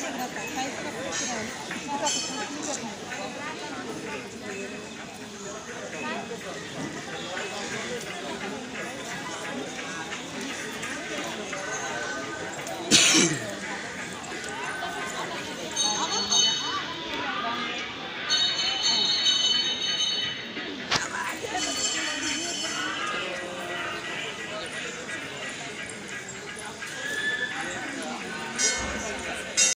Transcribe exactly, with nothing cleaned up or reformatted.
संघाचा काही सुद्धा पुढे राहिले माझा कुठलीच नाही.